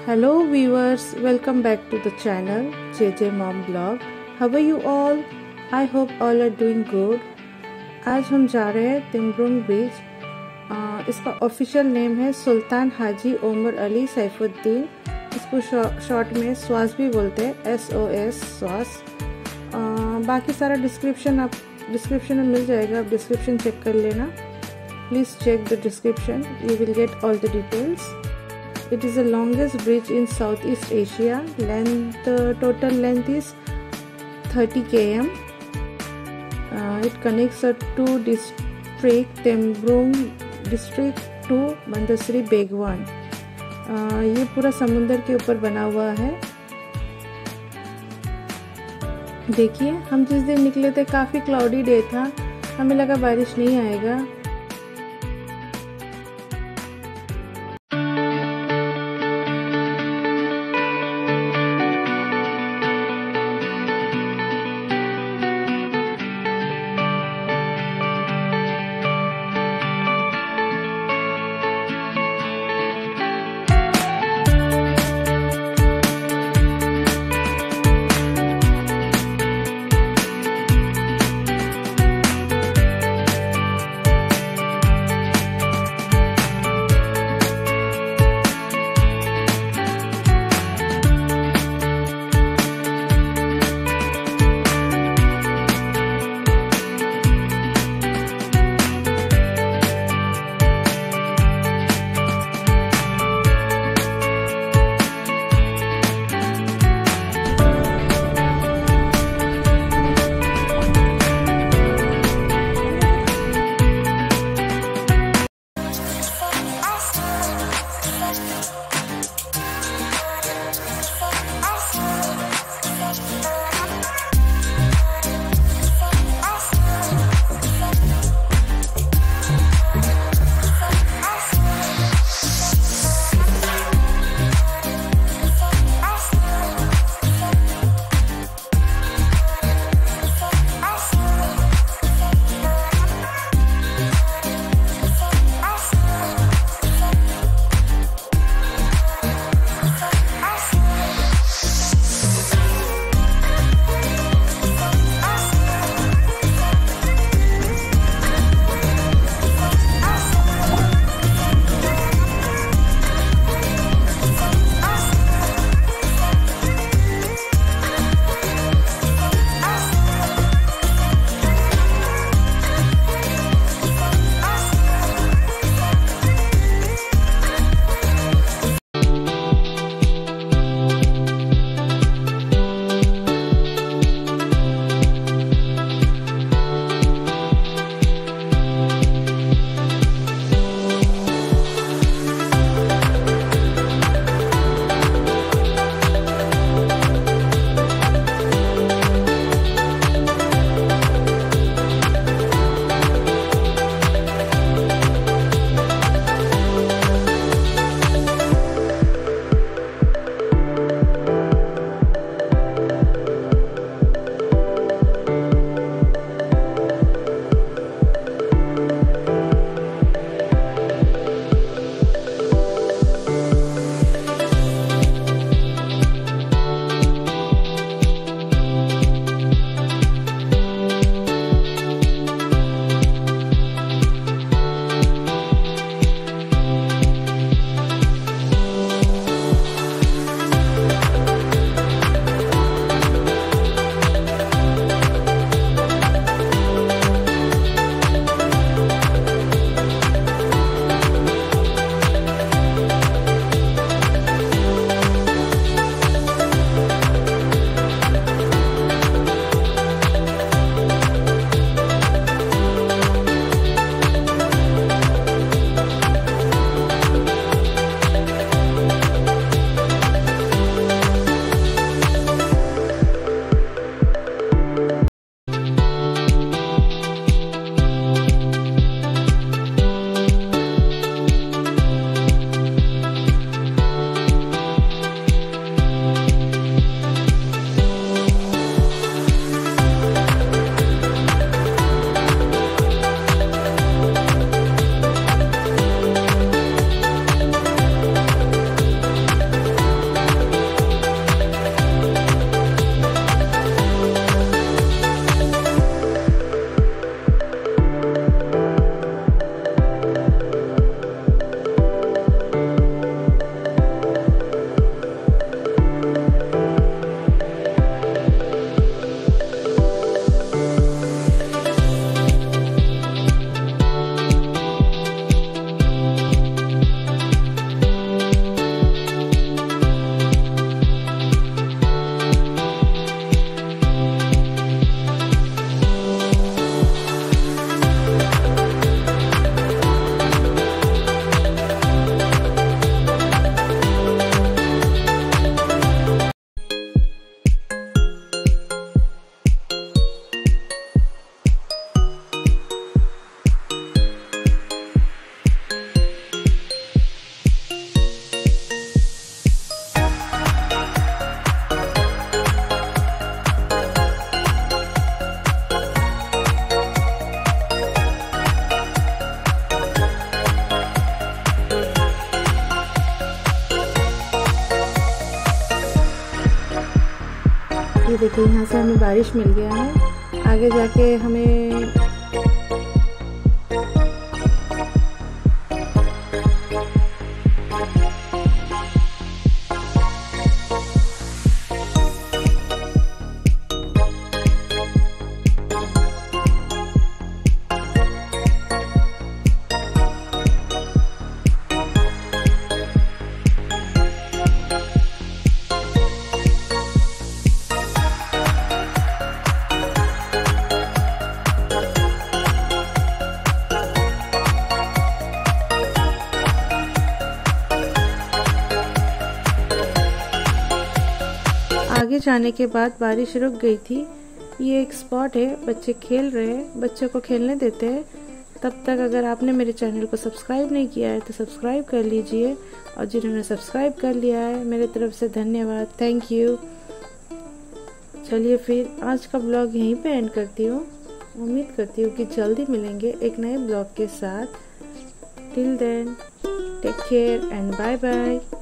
Hello viewers, welcome back to the channel JJ Mom Blog. How are you all? I hope all are doing good. आज हम जा रहे हैं Temburong bridge. इसका official name है Sultan हाजी ओमर अली सैफुद्दीन। इसको short में स्वास भी बोलते हैं, SOS स्वास। बाकी सारा डिस्क्रिप्शन में मिल जाएगा, आप डिस्क्रिप्शन चेक कर लेना। Please check the description, you will get all the details. It is the longest bridge in Southeast Asia. Total length is 30 km. It connects two districts, Temburong district to Mandasri Begawan. ये पूरा समुंदर के ऊपर बना हुआ है। देखिए, हम जिस दिन निकले थे काफ़ी क्लाउडी डे था, हमें लगा बारिश नहीं आएगा। ये देखिए यहाँ से हमें बारिश मिल गया है। आगे जाके हमें आगे जाने के बाद बारिश रुक गई थी। ये एक स्पॉट है, बच्चे खेल रहे हैं, बच्चों को खेलने देते हैं। तब तक अगर आपने मेरे चैनल को सब्सक्राइब नहीं किया है तो सब्सक्राइब कर लीजिए, और जिन्होंने सब्सक्राइब कर लिया है मेरे तरफ से धन्यवाद, थैंक यू। चलिए फिर आज का ब्लॉग यहीं पे एंड करती हूँ। उम्मीद करती हूँ कि जल्दी मिलेंगे एक नए ब्लॉग के साथ। Till then take care and bye bye.